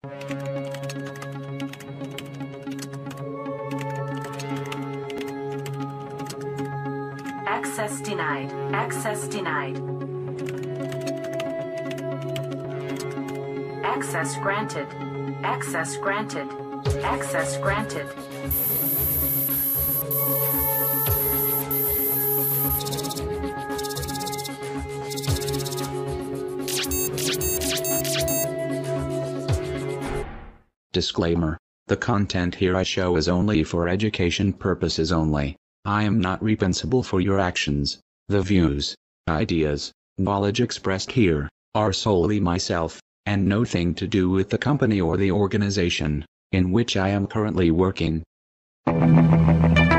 Access denied. Access denied. Access granted. Access granted. Access granted. Disclaimer. The content here I show is only for education purposes only. I am not responsible for your actions. The views, ideas, knowledge expressed here are solely myself, and nothing to do with the company or the organization in which I am currently working.